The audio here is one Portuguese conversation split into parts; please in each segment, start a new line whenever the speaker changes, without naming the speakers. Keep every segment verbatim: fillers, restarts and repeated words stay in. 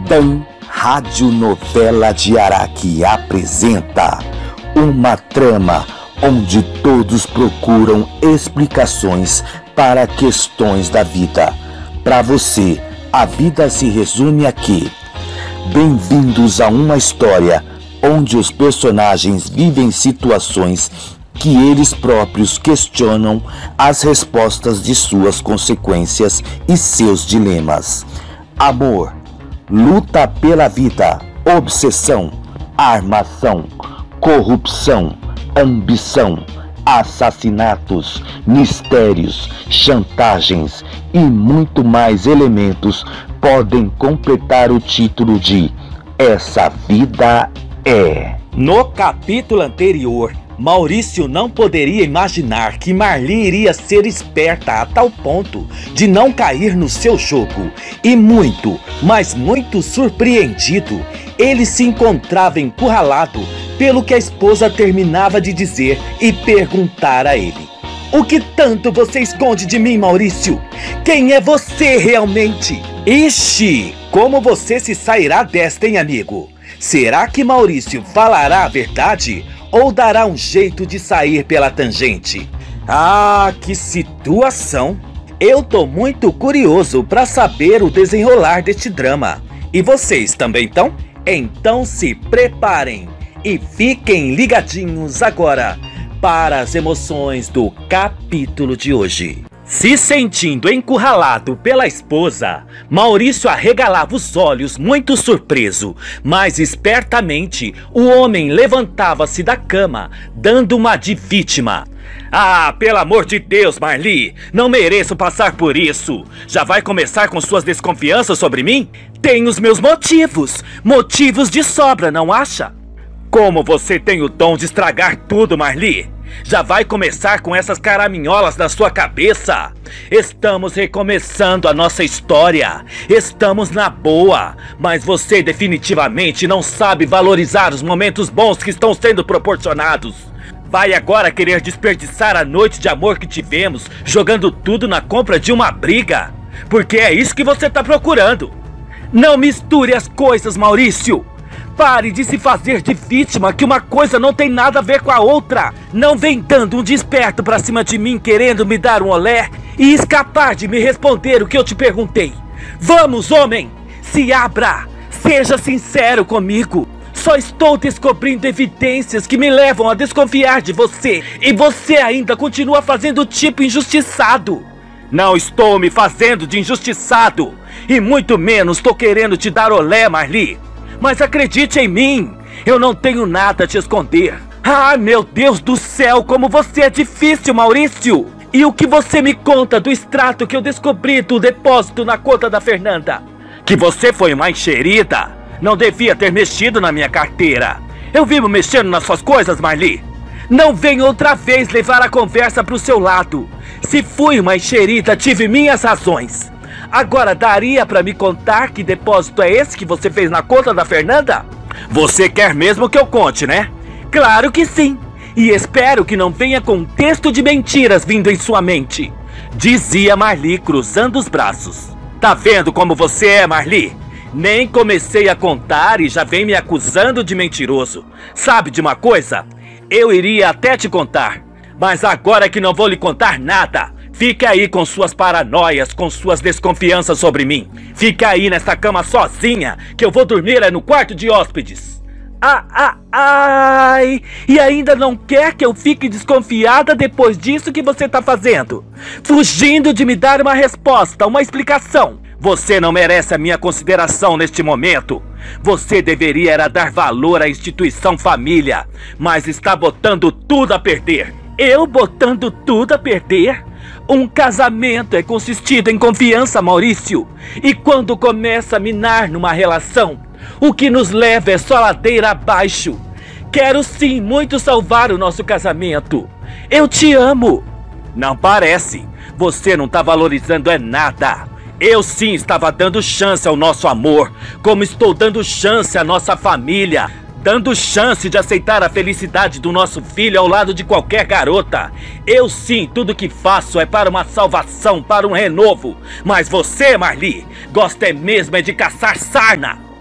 TAM Radionovela de Araque apresenta uma trama onde todos procuram explicações para questões da vida. Para você, a vida se resume aqui. Bem-vindos a uma história onde os personagens vivem situações que eles próprios questionam as respostas de suas consequências e seus dilemas. Amor, luta pela vida, obsessão, armação, corrupção, ambição, assassinatos, mistérios, chantagens e muito mais elementos podem completar o título de Essa Vida É.
No capítulo anterior, Maurício não poderia imaginar que Marli iria ser esperta a tal ponto de não cair no seu jogo. E muito, mas muito surpreendido, ele se encontrava encurralado pelo que a esposa terminava de dizer e perguntar a ele: "O que tanto você esconde de mim, Maurício? Quem é você realmente?" Ixi, como você se sairá desta, hein, amigo? Será que Maurício falará a verdade ou dará um jeito de sair pela tangente? Ah, que situação! Eu tô muito curioso para saber o desenrolar deste drama. E vocês também estão? Então se preparem e fiquem ligadinhos agora para as emoções do capítulo de hoje. Se sentindo encurralado pela esposa, Maurício arregalava os olhos muito surpreso, mas espertamente o homem levantava-se da cama, dando uma de vítima. "Ah, pelo amor de Deus, Marli, não mereço passar por isso. Já vai começar com suas desconfianças sobre mim? Tenho os meus motivos, motivos de sobra, não acha? Como você tem o dom de estragar tudo, Marli? Já vai começar com essas caraminholas na sua cabeça? Estamos recomeçando a nossa história. Estamos na boa. Mas você definitivamente não sabe valorizar os momentos bons que estão sendo proporcionados. Vai agora querer desperdiçar a noite de amor que tivemos, jogando tudo na compra de uma briga? Porque é isso que você está procurando. Não misture as coisas, Maurício. Pare de se fazer de vítima, que uma coisa não tem nada a ver com a outra. Não vem dando um desperto pra cima de mim, querendo me dar um olé e escapar de me responder o que eu te perguntei. Vamos, homem, se abra, seja sincero comigo. Só estou descobrindo evidências que me levam a desconfiar de você, e você ainda continua fazendo o tipo injustiçado. Não estou me fazendo de injustiçado, e muito menos estou querendo te dar olé, Marli. Mas acredite em mim, eu não tenho nada a te esconder. Ah, meu Deus do céu, como você é difícil, Maurício! E o que você me conta do extrato que eu descobri do depósito na conta da Fernanda? Que você foi uma enxerida? Não devia ter mexido na minha carteira. Eu vivo mexendo nas suas coisas, Marli. Não venha outra vez levar a conversa pro seu lado. Se fui uma enxerida, tive minhas razões. Agora, daria pra me contar que depósito é esse que você fez na conta da Fernanda? Você quer mesmo que eu conte, né? Claro que sim. E espero que não venha com um texto de mentiras vindo em sua mente. Dizia Marli, cruzando os braços. Tá vendo como você é, Marli? Nem comecei a contar e já vem me acusando de mentiroso. Sabe de uma coisa? Eu iria até te contar. Mas agora que não vou lhe contar nada. Fique aí com suas paranoias, com suas desconfianças sobre mim. Fica aí nessa cama sozinha, que eu vou dormir é no quarto de hóspedes. Ah, ah, ai! E ainda não quer que eu fique desconfiada depois disso que você tá fazendo? Fugindo de me dar uma resposta, uma explicação. Você não merece a minha consideração neste momento. Você deveria era dar valor à instituição família, mas está botando tudo a perder. Eu botando tudo a perder? Um casamento é consistido em confiança, Maurício. E quando começa a minar numa relação, o que nos leva é só ladeira abaixo. Quero sim muito salvar o nosso casamento. Eu te amo. Não parece. Você não está valorizando é nada. Eu sim estava dando chance ao nosso amor, como estou dando chance à nossa família. Dando chance de aceitar a felicidade do nosso filho ao lado de qualquer garota. Eu sim, tudo que faço é para uma salvação, para um renovo. Mas você, Marli, gosta é mesmo é de caçar sarna.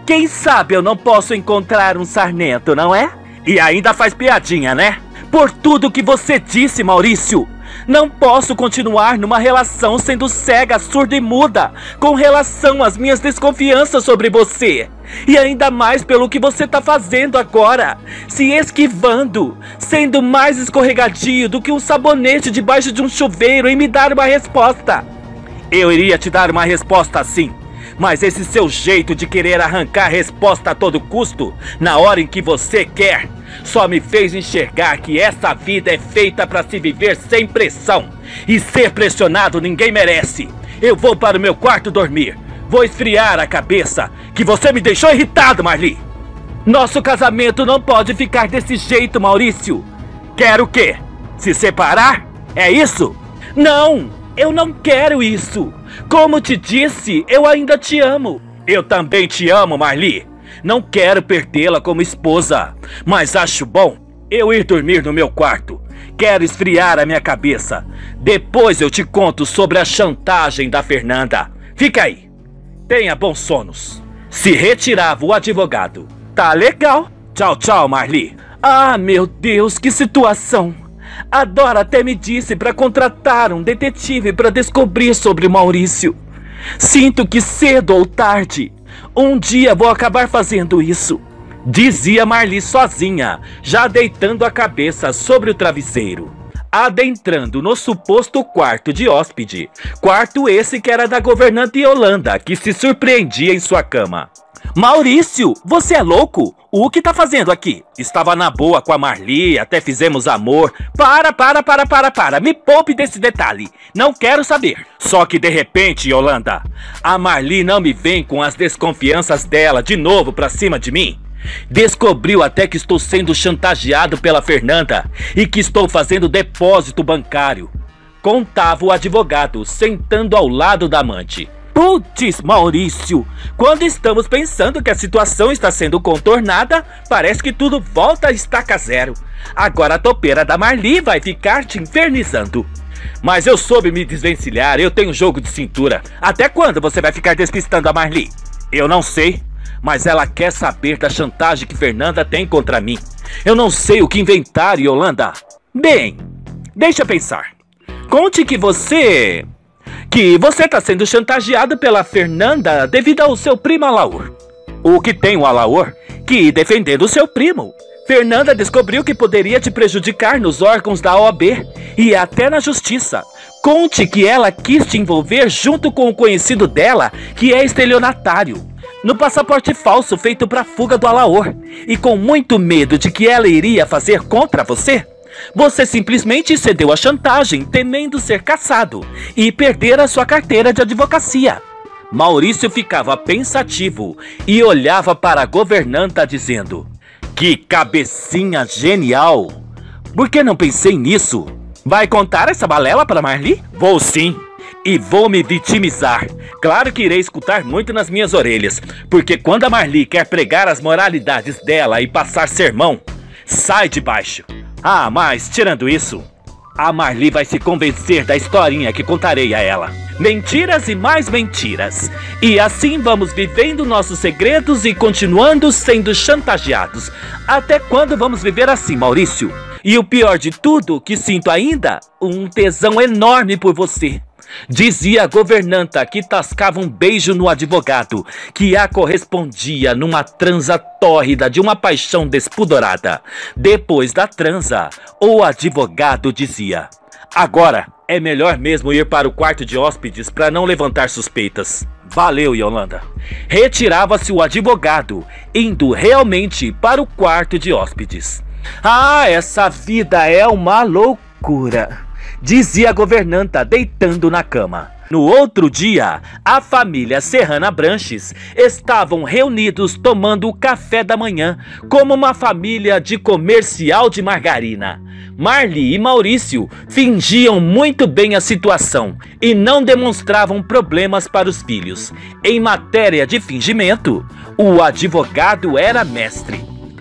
Quem sabe eu não posso encontrar um sarnento, não é? E ainda faz piadinha, né? Por tudo que você disse, Maurício, não posso continuar numa relação sendo cega, surda e muda com relação às minhas desconfianças sobre você. E ainda mais pelo que você tá fazendo agora, se esquivando, sendo mais escorregadio do que um sabonete debaixo de um chuveiro em me dar uma resposta. Eu iria te dar uma resposta sim, mas esse seu jeito de querer arrancar resposta a todo custo, na hora em que você quer, só me fez enxergar que essa vida é feita para se viver sem pressão. E ser pressionado ninguém merece. Eu vou para o meu quarto dormir. Vou esfriar a cabeça, que você me deixou irritado, Marli. Nosso casamento não pode ficar desse jeito, Maurício. Quer o quê? Se separar? É isso? Não, eu não quero isso. Como te disse, eu ainda te amo. Eu também te amo, Marli. Não quero perdê-la como esposa, mas acho bom eu ir dormir no meu quarto. Quero esfriar a minha cabeça. Depois eu te conto sobre a chantagem da Fernanda. Fica aí. Tenha bons sonos. Se retirava o advogado. Tá legal. Tchau, tchau, Marli. Ah, meu Deus, que situação. A Dora até me disse para contratar um detetive para descobrir sobre o Maurício. Sinto que cedo ou tarde, um dia vou acabar fazendo isso, dizia Marli sozinha, já deitando a cabeça sobre o travesseiro. Adentrando no suposto quarto de hóspede, quarto esse que era da governanta Yolanda, que se surpreendia em sua cama. Maurício, você é louco? O que tá fazendo aqui? Estava na boa com a Marli, até fizemos amor. Para, para, para, para, para, me poupe desse detalhe. Não quero saber. Só que de repente, Yolanda, a Marli não me vem com as desconfianças dela de novo pra cima de mim. Descobriu até que estou sendo chantageado pela Fernanda e que estou fazendo depósito bancário. Contava o advogado, sentando ao lado da amante. Putz, Maurício, quando estamos pensando que a situação está sendo contornada, parece que tudo volta a estaca zero. Agora a topeira da Marli vai ficar te infernizando. Mas eu soube me desvencilhar, eu tenho jogo de cintura. Até quando você vai ficar despistando a Marli? Eu não sei, mas ela quer saber da chantagem que Fernanda tem contra mim. Eu não sei o que inventar, Yolanda. Bem, deixa eu pensar. Conte que você... Que você está sendo chantageado pela Fernanda devido ao seu primo Alaor. O que tem o Alaor? Que, defendendo o seu primo, Fernanda descobriu que poderia te prejudicar nos órgãos da O A B e até na justiça. Conte que ela quis te envolver junto com o conhecido dela, que é estelionatário, no passaporte falso feito para a fuga do Alaor. E com muito medo de que ela iria fazer contra você, você simplesmente cedeu à chantagem, temendo ser caçado e perder a sua carteira de advocacia. Maurício ficava pensativo e olhava para a governanta dizendo: que cabecinha genial! Por que não pensei nisso? Vai contar essa balela para Marli? Vou sim, e vou me vitimizar. Claro que irei escutar muito nas minhas orelhas, porque quando a Marli quer pregar as moralidades dela e passar sermão, sai de baixo. Ah, mas tirando isso, a Marli vai se convencer da historinha que contarei a ela. Mentiras e mais mentiras. E assim vamos vivendo nossos segredos e continuando sendo chantageados. Até quando vamos viver assim, Maurício? E o pior de tudo, que sinto ainda um tesão enorme por você. Dizia a governanta, que tascava um beijo no advogado, que a correspondia numa transa tórrida de uma paixão despudorada. Depois da transa, o advogado dizia: agora é melhor mesmo ir para o quarto de hóspedes para não levantar suspeitas. Valeu, Yolanda. Retirava-se o advogado, indo realmente para o quarto de hóspedes. Ah, essa vida é uma loucura, dizia a governanta, deitando na cama. No outro dia, a família Serrana Branches estavam reunidos tomando o café da manhã, como uma família de comercial de margarina. Marli e Maurício fingiam muito bem a situação e não demonstravam problemas para os filhos. Em matéria de fingimento, o advogado era mestre.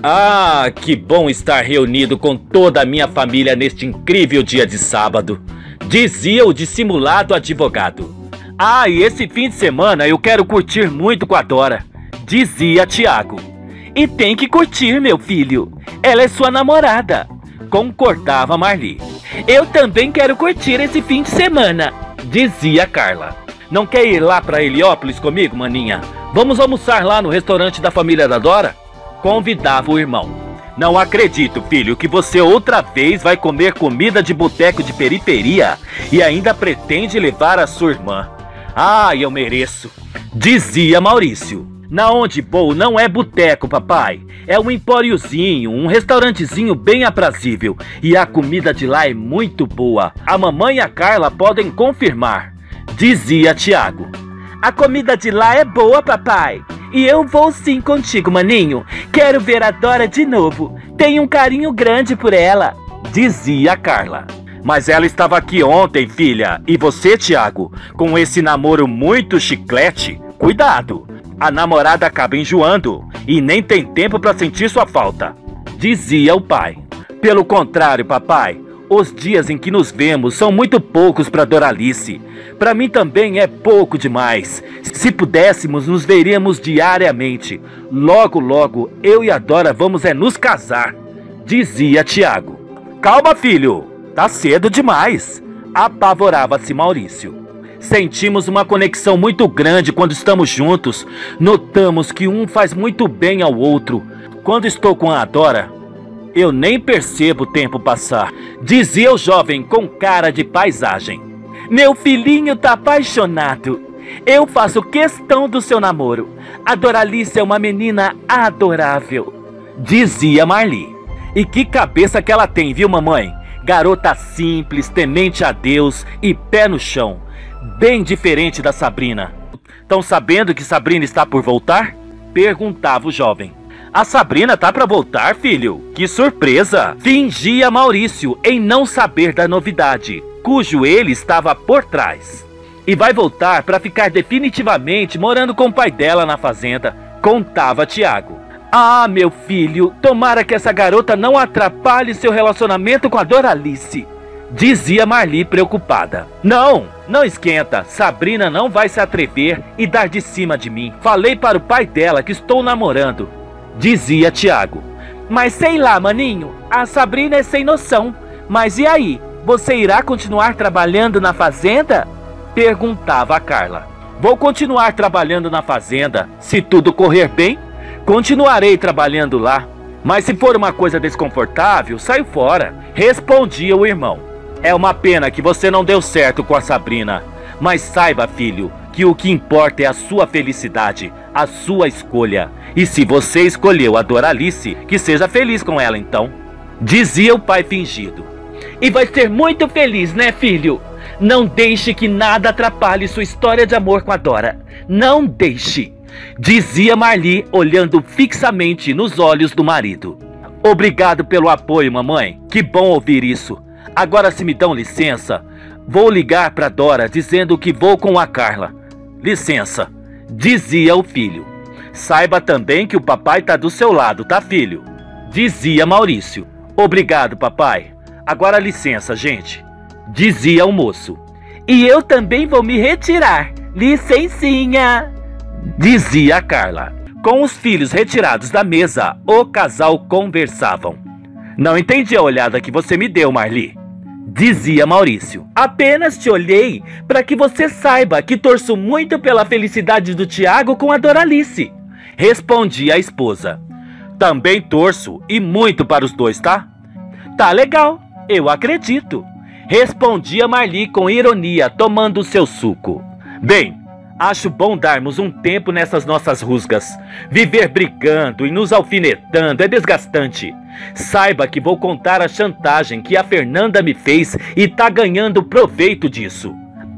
Ah, que bom estar reunido com toda a minha família neste incrível dia de sábado, dizia o dissimulado advogado. Ah, e esse fim de semana eu quero curtir muito com a Dora, dizia Tiago. E tem que curtir, meu filho. Ela é sua namorada, concordava Marli. Eu também quero curtir esse fim de semana, dizia Carla. Não quer ir lá para Heliópolis comigo, maninha? Vamos almoçar lá no restaurante da família da Dora? Convidava o irmão. Não acredito, filho, que você outra vez vai comer comida de boteco de periferia e ainda pretende levar a sua irmã. Ah, eu mereço, dizia Maurício. Na Onde Vou não é boteco, papai. É um empóriozinho, um restaurantezinho bem aprazível. E a comida de lá é muito boa. A mamãe e a Carla podem confirmar, dizia Tiago. A comida de lá é boa, papai. E eu vou sim contigo, maninho. Quero ver a Dora de novo. Tenho um carinho grande por ela, dizia Carla. Mas ela estava aqui ontem, filha. E você, Tiago, com esse namoro muito chiclete, cuidado. A namorada acaba enjoando e nem tem tempo para sentir sua falta, dizia o pai. Pelo contrário, papai, os dias em que nos vemos são muito poucos para Doralice. Para mim também é pouco demais. Se pudéssemos, nos veríamos diariamente. Logo, logo, eu e a Dora vamos é nos casar, dizia Tiago. Calma, filho, tá cedo demais, apavorava-se Maurício. Sentimos uma conexão muito grande quando estamos juntos. Notamos que um faz muito bem ao outro. Quando estou com a Dora, eu nem percebo o tempo passar, dizia o jovem com cara de paisagem. Meu filhinho tá apaixonado. Eu faço questão do seu namoro. A Doralice é uma menina adorável, dizia Marli. E que cabeça que ela tem, viu, mamãe? Garota simples, temente a Deus e pé no chão. Bem diferente da Sabrina. Estão sabendo que Sabrina está por voltar? Perguntava o jovem. A Sabrina tá para voltar, filho? Que surpresa! Fingia Maurício em não saber da novidade, cujo ele estava por trás. E vai voltar para ficar definitivamente morando com o pai dela na fazenda, contava Tiago. Ah, meu filho, tomara que essa garota não atrapalhe seu relacionamento com a Doralice, dizia Marli preocupada. Não, não esquenta. Sabrina não vai se atrever e dar de cima de mim. Falei para o pai dela que estou namorando, dizia Tiago. Mas sei lá, maninho, a Sabrina é sem noção. Mas e aí, você irá continuar trabalhando na fazenda? Perguntava a Carla. Vou continuar trabalhando na fazenda. Se tudo correr bem, continuarei trabalhando lá. Mas se for uma coisa desconfortável, saio fora, respondia o irmão. É uma pena que você não deu certo com a Sabrina. Mas saiba, filho, que o que importa é a sua felicidade, a sua escolha. E se você escolheu a Doralice, que seja feliz com ela então, dizia o pai fingido. E vai ser muito feliz, né, filho? Não deixe que nada atrapalhe sua história de amor com a Dora. Não deixe, dizia Marli, olhando fixamente nos olhos do marido. Obrigado pelo apoio, mamãe. Que bom ouvir isso. Agora, se me dão licença, vou ligar para Dora dizendo que vou com a Carla. Licença, dizia o filho. Saiba também que o papai tá do seu lado, tá, filho? Dizia Maurício. Obrigado, papai. Agora licença, gente, dizia o moço. E eu também vou me retirar. Licencinha, dizia a Carla. Com os filhos retirados da mesa, o casal conversavam. Não entendi a olhada que você me deu, Marli, dizia Maurício. Apenas te olhei para que você saiba que torço muito pela felicidade do Tiago com a Doralice, respondia a esposa. Também torço e muito para os dois, tá? Tá legal, eu acredito, respondia Marli com ironia, tomando seu suco. Bem, acho bom darmos um tempo nessas nossas rusgas. Viver brigando e nos alfinetando é desgastante. Saiba que vou contar a chantagem que a Fernanda me fez e tá ganhando proveito disso.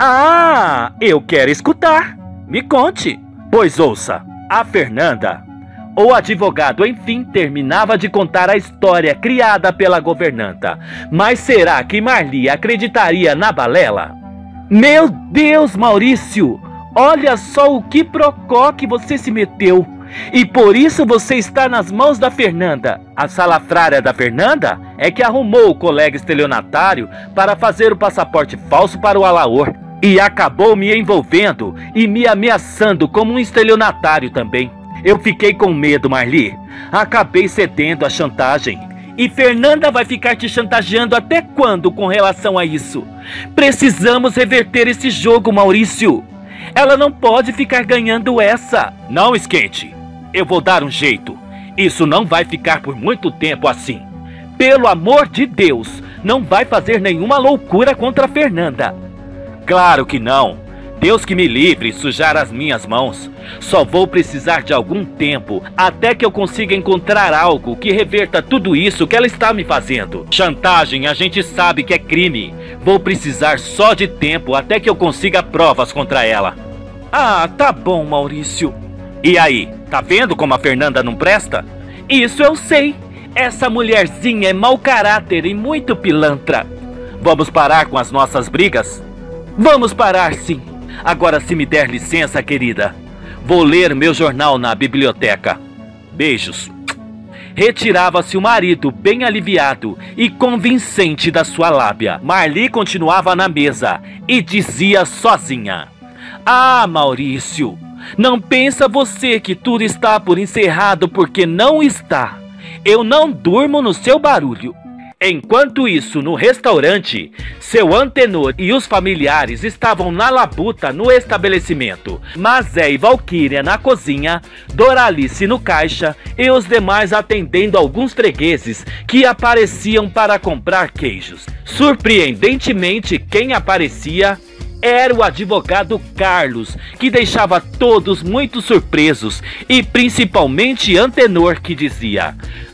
Ah, eu quero escutar. Me conte. Pois ouça, a Fernanda... O advogado, enfim, terminava de contar a história criada pela governanta. Mas será que Marli acreditaria na balela? Meu Deus, Maurício! Olha só o que procó que você se meteu. E por isso você está nas mãos da Fernanda. A salafrária da Fernanda é que arrumou o colega estelionatário para fazer o passaporte falso para o Alaor. E acabou me envolvendo e me ameaçando como um estelionatário também. Eu fiquei com medo, Marli. Acabei cedendo à chantagem. E Fernanda vai ficar te chantageando até quando com relação a isso? Precisamos reverter esse jogo, Maurício. Ela não pode ficar ganhando essa. Não esquente. Eu vou dar um jeito. Isso não vai ficar por muito tempo assim. Pelo amor de Deus, não vai fazer nenhuma loucura contra a Fernanda. Claro que não. Deus que me livre sujar as minhas mãos. Só vou precisar de algum tempo até que eu consiga encontrar algo que reverta tudo isso que ela está me fazendo. Chantagem a gente sabe que é crime. Vou precisar só de tempo até que eu consiga provas contra ela. Ah, tá bom, Maurício. E aí, tá vendo como a Fernanda não presta? Isso eu sei. Essa mulherzinha é mau caráter e muito pilantra. Vamos parar com as nossas brigas? Vamos parar, sim. Agora, se me der licença, querida, vou ler meu jornal na biblioteca. Beijos. Retirava-se o marido bem aliviado e convincente da sua lábia. Marli continuava na mesa e dizia sozinha: Ah, Maurício, não pensa você que tudo está por encerrado, porque não está. Eu não durmo no seu barulho. Enquanto isso, no restaurante, seu Antenor e os familiares estavam na labuta no estabelecimento. Mazé e Valquíria na cozinha, Doralice no caixa e os demais atendendo alguns fregueses que apareciam para comprar queijos. Surpreendentemente, quem aparecia era o advogado Carlos, que deixava todos muito surpresos, e principalmente Antenor, que dizia: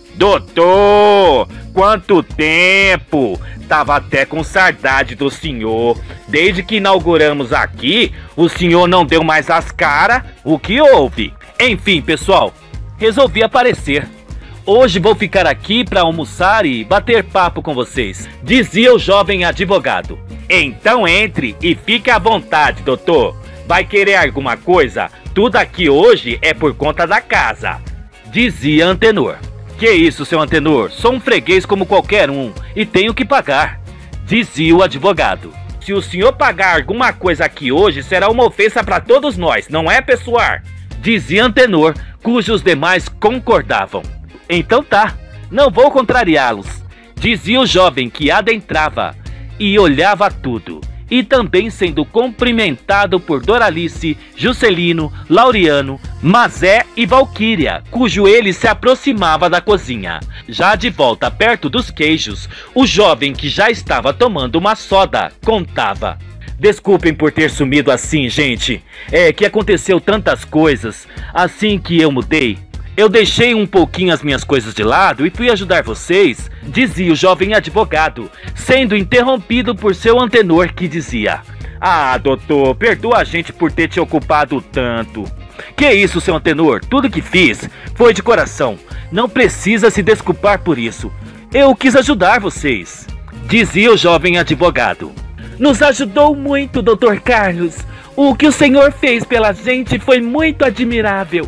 Doutor, quanto tempo! Tava até com saudade do senhor. Desde que inauguramos aqui, o senhor não deu mais as caras. O que houve? Enfim, pessoal, resolvi aparecer. Hoje vou ficar aqui para almoçar e bater papo com vocês, dizia o jovem advogado. Então entre e fique à vontade, doutor. Vai querer alguma coisa? Tudo aqui hoje é por conta da casa, dizia Antenor. Que isso, seu Antenor? Sou um freguês como qualquer um e tenho que pagar, dizia o advogado. Se o senhor pagar alguma coisa aqui hoje, será uma ofensa para todos nós, não é, pessoal? Dizia Antenor, cujos demais concordavam. Então tá, não vou contrariá-los, dizia o jovem, que adentrava e olhava tudo, e também sendo cumprimentado por Doralice, Juscelino, Laureano, Mazé e Valquíria, cujo ele se aproximava da cozinha. Já de volta perto dos queijos, o jovem, que já estava tomando uma soda, contava: Desculpem por ter sumido assim, gente. É que aconteceu tantas coisas. Assim que eu mudei, eu deixei um pouquinho as minhas coisas de lado e fui ajudar vocês, dizia o jovem advogado, sendo interrompido por seu Antenor, que dizia: Ah, doutor, perdoa a gente por ter te ocupado tanto. Que isso, seu Antenor? Tudo que fiz foi de coração. Não precisa se desculpar por isso. Eu quis ajudar vocês, dizia o jovem advogado. Nos ajudou muito, doutor Carlos. O que o senhor fez pela gente foi muito admirável,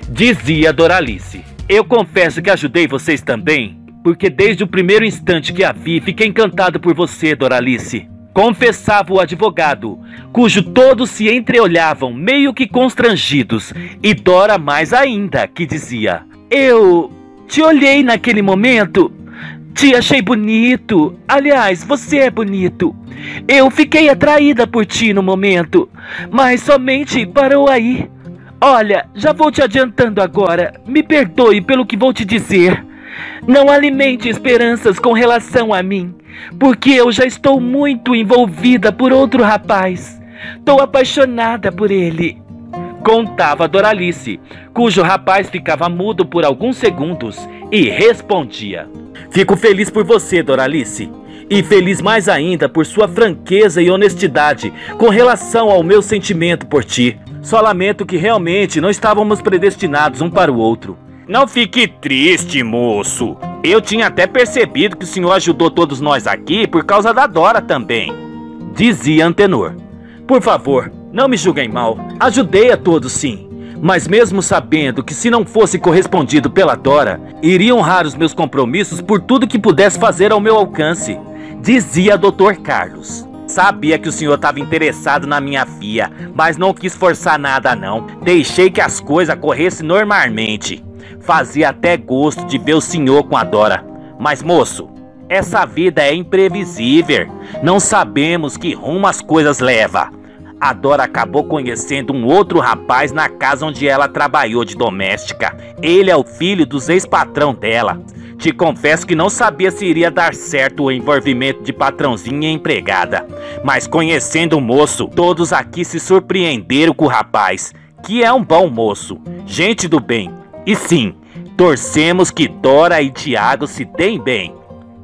dizia Doralice. Eu confesso que ajudei vocês também, porque desde o primeiro instante que a vi, fiquei encantado por você, Doralice, confessava o advogado, cujo todos se entreolhavam, meio que constrangidos, e Dora mais ainda, que dizia: Eu te olhei naquele momento, te achei bonito. Aliás, você é bonito. Eu fiquei atraída por ti no momento, mas somente parou aí. Olha, já vou te adiantando agora. Me perdoe pelo que vou te dizer. Não alimente esperanças com relação a mim, porque eu já estou muito envolvida por outro rapaz. Tô apaixonada por ele, contava Doralice, cujo rapaz ficava mudo por alguns segundos e respondia: Fico feliz por você, Doralice, e feliz mais ainda por sua franqueza e honestidade com relação ao meu sentimento por ti. Só lamento que realmente não estávamos predestinados um para o outro. Não fique triste, moço. Eu tinha até percebido que o senhor ajudou todos nós aqui por causa da Dora também, dizia Antenor. Por favor, não me julguem mal. Ajudei a todos, sim. Mas mesmo sabendo que, se não fosse correspondido pela Dora, iria honrar os meus compromissos por tudo que pudesse fazer ao meu alcance, dizia doutor Carlos. Sabia que o senhor estava interessado na minha filha, mas não quis forçar nada não. Deixei que as coisas corressem normalmente. Fazia até gosto de ver o senhor com a Dora. Mas moço, essa vida é imprevisível. Não sabemos que rumo as coisas levam. A Dora acabou conhecendo um outro rapaz na casa onde ela trabalhou de doméstica. Ele é o filho dos ex-patrão dela. Te confesso que não sabia se iria dar certo o envolvimento de patrãozinho e empregada. Mas conhecendo o moço, todos aqui se surpreenderam com o rapaz, que é um bom moço, gente do bem. E sim, torcemos que Dora e Tiago se deem bem,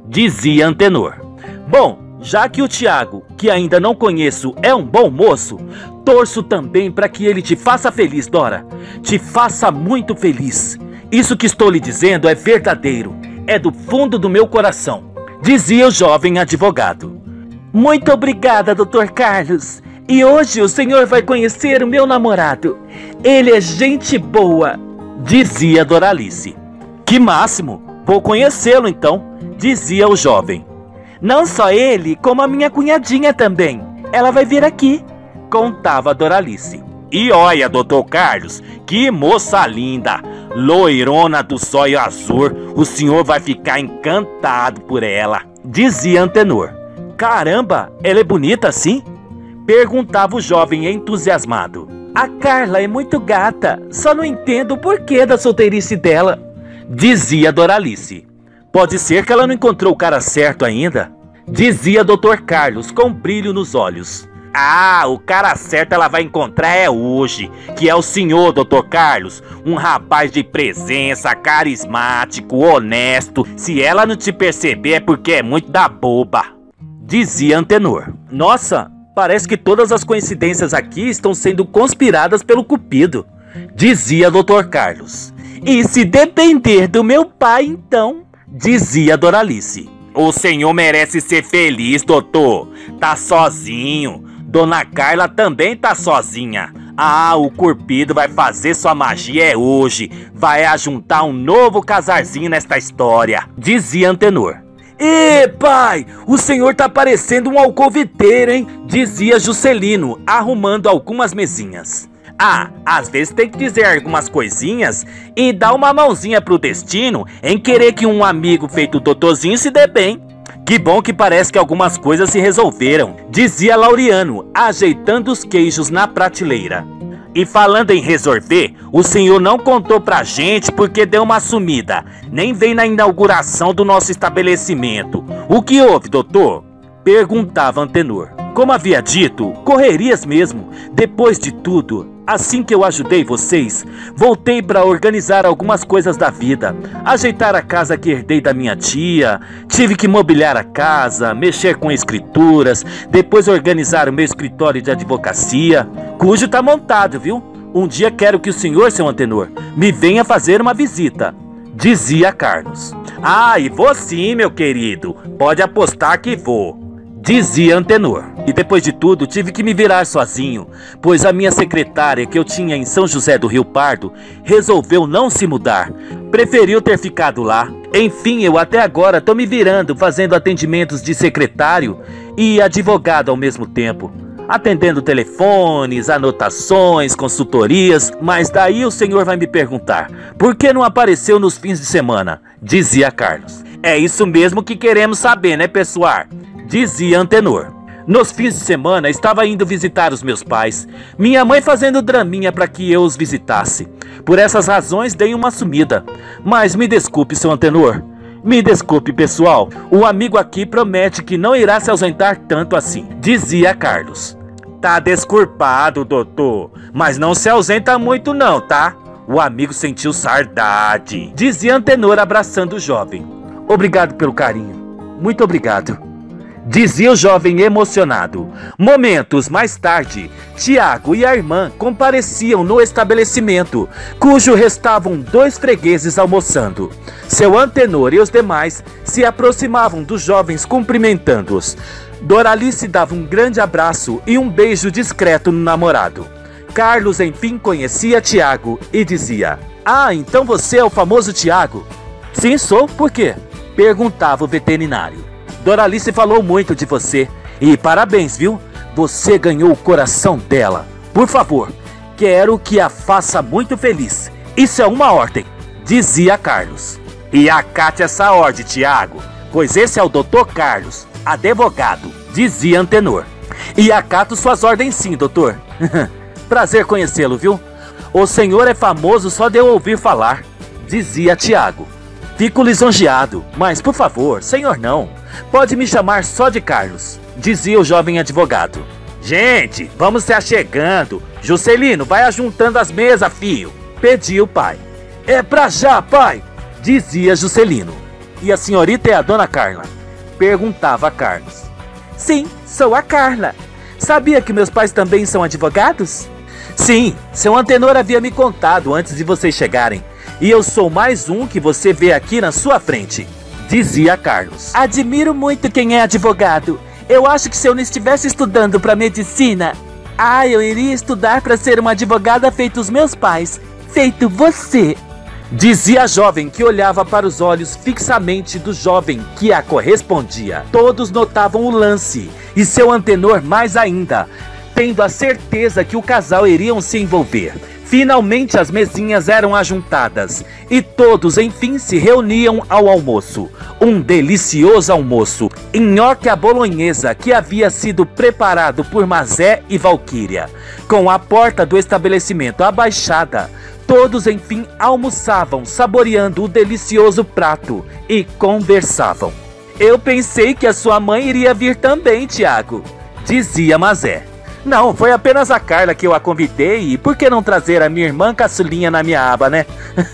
dizia Antenor. Bom, já que o Tiago, que ainda não conheço, é um bom moço, torço também para que ele te faça feliz, Dora. Te faça muito feliz. Isso que estou lhe dizendo é verdadeiro. É do fundo do meu coração, dizia o jovem advogado. Muito obrigada, doutor Carlos. E hoje o senhor vai conhecer o meu namorado. Ele é gente boa, dizia Doralice. Que máximo, vou conhecê-lo então, dizia o jovem. Não só ele, como a minha cunhadinha também. Ela vai vir aqui, contava Doralice. E olha, doutor Carlos, que moça linda, loirona do zóio azul, o senhor vai ficar encantado por ela, dizia Antenor. Caramba, ela é bonita assim? Perguntava o jovem entusiasmado. A Carla é muito gata, só não entendo o porquê da solteirice dela, dizia Doralice. Pode ser que ela não encontrou o cara certo ainda, dizia doutor Carlos com brilho nos olhos. Ah, o cara certo ela vai encontrar é hoje, que é o senhor, doutor Carlos, um rapaz de presença, carismático, honesto. Se ela não te perceber é porque é muito da boba, dizia Antenor. Nossa, parece que todas as coincidências aqui estão sendo conspiradas pelo Cupido, dizia doutor Carlos. E se depender do meu pai então, dizia Doralice. O senhor merece ser feliz, doutor. Tá sozinho. Dona Carla também tá sozinha. Ah, o Cupido vai fazer sua magia é hoje. Vai ajuntar um novo casarzinho nesta história, dizia Antenor. Ê, pai, o senhor tá parecendo um alcoviteiro, hein? Dizia Juscelino, arrumando algumas mesinhas. Ah, às vezes tem que dizer algumas coisinhas e dar uma mãozinha pro destino em querer que um amigo feito doutorzinho se dê bem. Que bom que parece que algumas coisas se resolveram, dizia Laureano, ajeitando os queijos na prateleira. E falando em resolver, o senhor não contou pra gente porque deu uma sumida, nem veio na inauguração do nosso estabelecimento. O que houve, doutor? Perguntava Antenor. Como havia dito, correrias mesmo. Depois de tudo, assim que eu ajudei vocês, voltei para organizar algumas coisas da vida. Ajeitar a casa que herdei da minha tia, tive que mobiliar a casa, mexer com escrituras, depois organizar o meu escritório de advocacia, cujo tá montado, viu? Um dia quero que o senhor, seu Antenor, me venha fazer uma visita, dizia Carlos. Ah, e vou sim, meu querido, pode apostar que vou, dizia Antenor. E depois de tudo tive que me virar sozinho, pois a minha secretária que eu tinha em São José do Rio Pardo resolveu não se mudar, preferiu ter ficado lá. Enfim, eu até agora tô me virando, fazendo atendimentos de secretário e advogado ao mesmo tempo, atendendo telefones, anotações, consultorias. Mas daí o senhor vai me perguntar, por que não apareceu nos fins de semana? Dizia Carlos. É isso mesmo que queremos saber, né, pessoal? Dizia Antenor. Nos fins de semana estava indo visitar os meus pais, minha mãe fazendo draminha para que eu os visitasse. Por essas razões dei uma sumida. Mas me desculpe, seu Antenor. Me desculpe, pessoal. O amigo aqui promete que não irá se ausentar tanto assim, dizia Carlos. Tá desculpado, doutor, mas não se ausenta muito não, tá? O amigo sentiu saudade, dizia Antenor abraçando o jovem. Obrigado pelo carinho. Muito obrigado, dizia o jovem emocionado. Momentos mais tarde, Tiago e a irmã compareciam no estabelecimento, cujo restavam dois fregueses almoçando. Seu Antenor e os demais se aproximavam dos jovens cumprimentando-os. Doralice dava um grande abraço e um beijo discreto no namorado. Carlos enfim conhecia Tiago e dizia: Ah, então você é o famoso Tiago? Sim, sou. Por quê? Perguntava o veterinário. Doralice falou muito de você. E parabéns, viu? Você ganhou o coração dela. Por favor, quero que a faça muito feliz. Isso é uma ordem, dizia Carlos. E acate essa ordem, Tiago, pois esse é o doutor Carlos, advogado, dizia Antenor. E acato suas ordens sim, doutor. Prazer conhecê-lo, viu? O senhor é famoso só de eu ouvir falar, dizia Tiago. Fico lisonjeado, mas por favor, senhor não. Pode me chamar só de Carlos, dizia o jovem advogado. Gente, vamos se achegando. Juscelino, vai ajuntando as mesas, filho, pediu o pai. É pra já, pai, dizia Juscelino. E a senhorita é a dona Carla? Perguntava Carlos. Sim, sou a Carla. Sabia que meus pais também são advogados? Sim, seu Antenor havia me contado antes de vocês chegarem. E eu sou mais um que você vê aqui na sua frente, dizia Carlos. Admiro muito quem é advogado. Eu acho que se eu não estivesse estudando para medicina, ah, eu iria estudar para ser uma advogada feito os meus pais, feito você, dizia a jovem que olhava para os olhos fixamente do jovem que a correspondia. Todos notavam o lance, e seu Antenor mais ainda, tendo a certeza que o casal iriam se envolver. Finalmente as mesinhas eram ajuntadas e todos enfim se reuniam ao almoço. Um delicioso almoço, nhoque à bolonhesa que havia sido preparado por Mazé e Valquíria. Com a porta do estabelecimento abaixada, todos enfim almoçavam, saboreando o delicioso prato e conversavam. Eu pensei que a sua mãe iria vir também, Tiago, dizia Mazé. Não, foi apenas a Carla que eu a convidei e por que não trazer a minha irmã caçulinha na minha aba, né?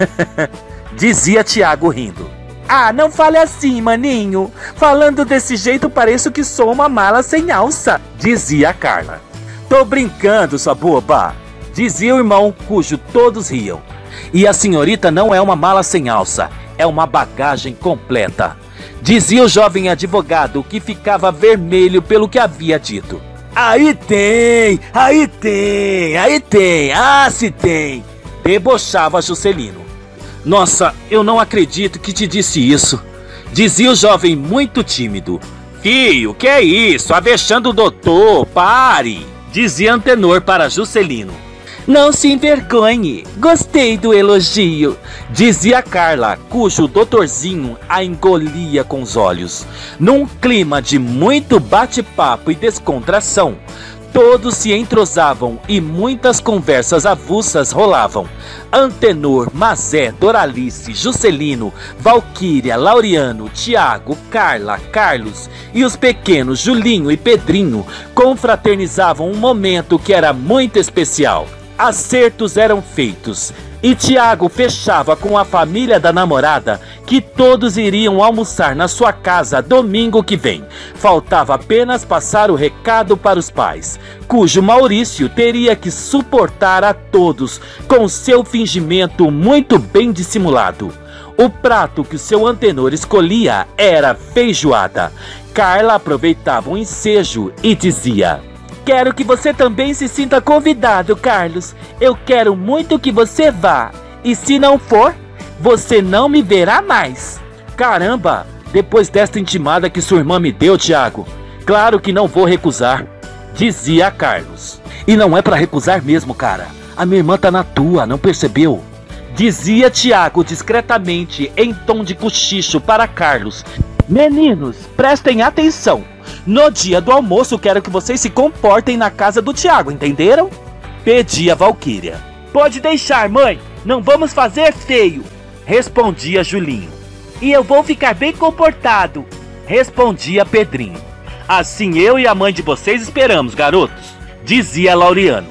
Dizia Tiago rindo. Ah, não fale assim, maninho. Falando desse jeito pareço que sou uma mala sem alça, dizia a Carla. Tô brincando, sua boba, dizia o irmão, cujo todos riam. E a senhorita não é uma mala sem alça, é uma bagagem completa, dizia o jovem advogado que ficava vermelho pelo que havia dito. Aí tem, aí tem, aí tem, ah se tem, debochava Juscelino. Nossa, eu não acredito que te disse isso, dizia o jovem muito tímido. Filho, que é isso, avexando o doutor, pare, dizia Antenor para Juscelino. Não se envergonhe, gostei do elogio, dizia Carla, cujo doutorzinho a engolia com os olhos. Num clima de muito bate-papo e descontração, todos se entrosavam e muitas conversas avulsas rolavam. Antenor, Mazé, Doralice, Juscelino, Valquíria, Laureano, Tiago, Carla, Carlos e os pequenos Julinho e Pedrinho confraternizavam um momento que era muito especial. Acertos eram feitos e Tiago fechava com a família da namorada que todos iriam almoçar na sua casa domingo que vem. Faltava apenas passar o recado para os pais, cujo Maurício teria que suportar a todos com seu fingimento muito bem dissimulado. O prato que o seu Antenor escolhia era feijoada. Carla aproveitava o ensejo e dizia: quero que você também se sinta convidado, Carlos. Eu quero muito que você vá. E se não for, você não me verá mais. Caramba, depois desta intimada que sua irmã me deu, Tiago, claro que não vou recusar, dizia Carlos. E não é pra recusar mesmo, cara. A minha irmã tá na tua, não percebeu? Dizia Tiago discretamente em tom de cochicho para Carlos. Meninos, prestem atenção. No dia do almoço quero que vocês se comportem na casa do Tiago, entenderam? Pedia Valquíria. Pode deixar, mãe, não vamos fazer feio, respondia Julinho. E eu vou ficar bem comportado, respondia Pedrinho. Assim eu e a mãe de vocês esperamos, garotos, dizia Laureano.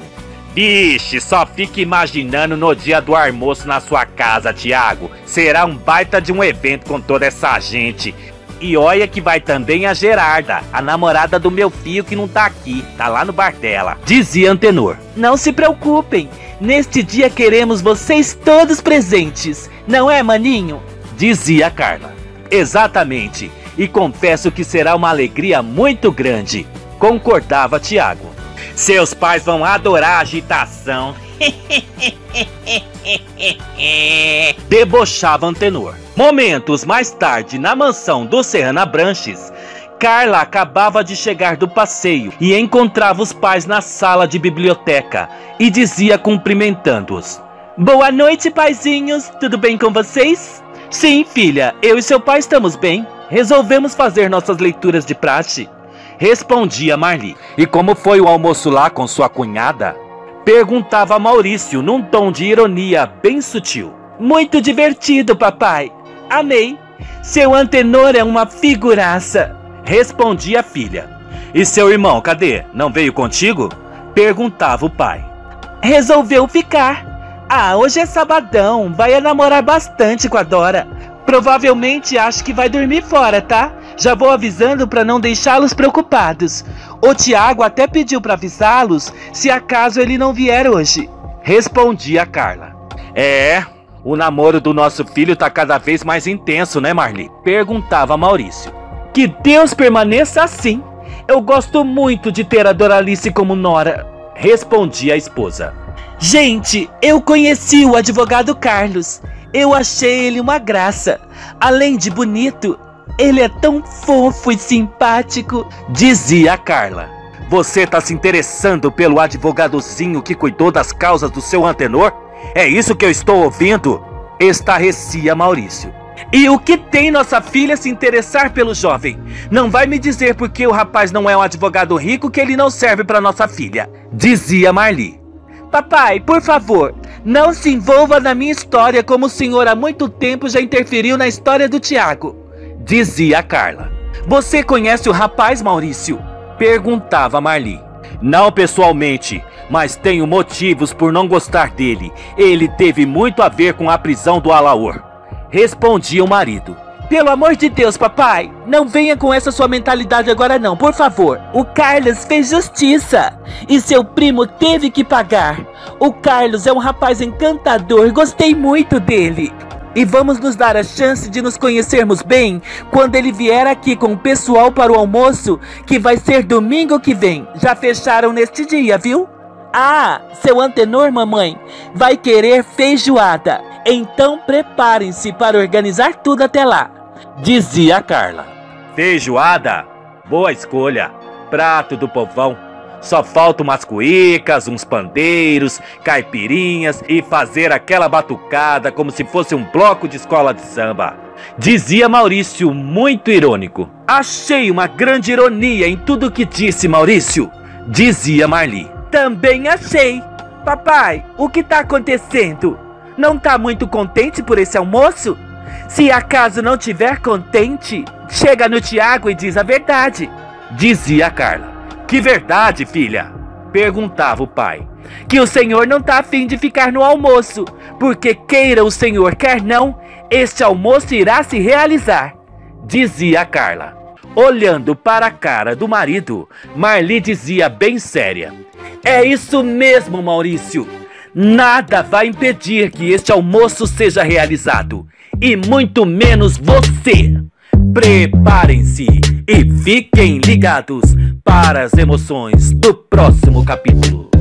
Vixe, só fique imaginando no dia do almoço na sua casa, Tiago. Será um baita de um evento com toda essa gente. E olha que vai também a Gerarda, a namorada do meu filho que não tá aqui, tá lá no bar dela, dizia Antenor. Não se preocupem, neste dia queremos vocês todos presentes, não é, maninho? Dizia Carla. Exatamente, e confesso que será uma alegria muito grande, concordava Tiago. Seus pais vão adorar a agitação, debochava Antenor. Momentos mais tarde, na mansão do Serrana Branches, Carla acabava de chegar do passeio e encontrava os pais na sala de biblioteca e dizia cumprimentando-os: Boa noite, paizinhos, tudo bem com vocês? Sim, filha, eu e seu pai estamos bem. Resolvemos fazer nossas leituras de praxe, respondia Marli. E como foi o almoço lá com sua cunhada? Perguntava Maurício num tom de ironia bem sutil. Muito divertido, papai. Amei. Seu Antenor é uma figuraça, respondia a filha. E seu irmão, cadê? Não veio contigo? Perguntava o pai. Resolveu ficar. Ah, hoje é sabadão, vai namorar bastante com a Dora. Provavelmente acho que vai dormir fora, tá? Já vou avisando para não deixá-los preocupados. O Tiago até pediu para avisá-los se acaso ele não vier hoje, respondia Carla. É, o namoro do nosso filho tá cada vez mais intenso, né, Marli? Perguntava Maurício. Que Deus permaneça assim. Eu gosto muito de ter a Doralice como nora, respondia a esposa. Gente, eu conheci o advogado Carlos. Eu achei ele uma graça. Além de bonito, ele é tão fofo e simpático, dizia Carla. Você tá se interessando pelo advogadozinho que cuidou das causas do seu Antenor? É isso que eu estou ouvindo? Estarrecia Maurício. E o que tem nossa filha se interessar pelo jovem? Não vai me dizer porque o rapaz não é um advogado rico que ele não serve para nossa filha, dizia Marli. Papai, por favor, não se envolva na minha história como o senhor há muito tempo já interferiu na história do Tiago, dizia Carla. Você conhece o rapaz, Maurício? Perguntava Marli. Não pessoalmente, mas tenho motivos por não gostar dele. Ele teve muito a ver com a prisão do Alaor, respondia o marido. Pelo amor de Deus, papai, não venha com essa sua mentalidade agora não, por favor. O Carlos fez justiça e seu primo teve que pagar. O Carlos é um rapaz encantador, gostei muito dele. E vamos nos dar a chance de nos conhecermos bem quando ele vier aqui com o pessoal para o almoço, que vai ser domingo que vem. Já fecharam neste dia, viu? Ah, seu Antenor, mamãe, vai querer feijoada. Então preparem-se para organizar tudo até lá, dizia Carla. Feijoada? Boa escolha. Prato do povão. Só faltam umas cuícas, uns pandeiros, caipirinhas e fazer aquela batucada como se fosse um bloco de escola de samba, dizia Maurício muito irônico. Achei uma grande ironia em tudo que disse, Maurício, dizia Marli. Também achei. Papai, o que tá acontecendo? Não tá muito contente por esse almoço? Se acaso não tiver contente, chega no Tiago e diz a verdade, dizia Carla. Que verdade, filha? Perguntava o pai. Que o senhor não tá afim de ficar no almoço, porque queira o senhor, quer não, este almoço irá se realizar, dizia Carla. Olhando para a cara do marido, Marli dizia bem séria. É isso mesmo, Maurício. Nada vai impedir que este almoço seja realizado, e muito menos você. Preparem-se e fiquem ligados para as emoções do próximo capítulo.